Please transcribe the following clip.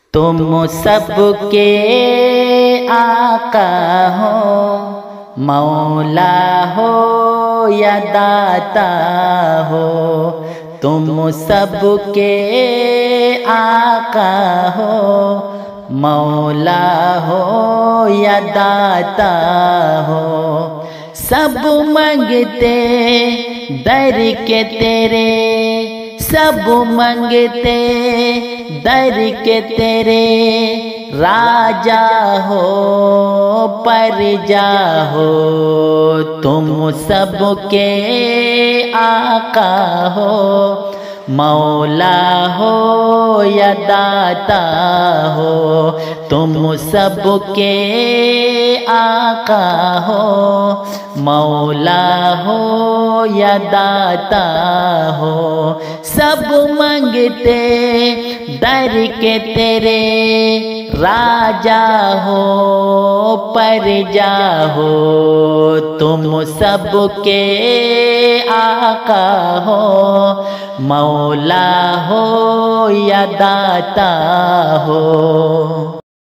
تم سب کے آقا ہو، مولا ہو یا داتا ہو، تم سب کے آقا ہو، مولا ہو یا داتا ہو، سب منگتے در کے تیرے، سب منگتے در کے تیرے، راجا ہو پرجا ہو، تم سب کے آقا ہو، مولا ہو یا داتا ہو، تم سب کے آقا ہو، مولا ہو یا داتا ہو، سب منگتے در کے تیرے، راجا ہو پرجا ہو، تم سب کے آقا ہو، مولا ہو یا داتا ہو۔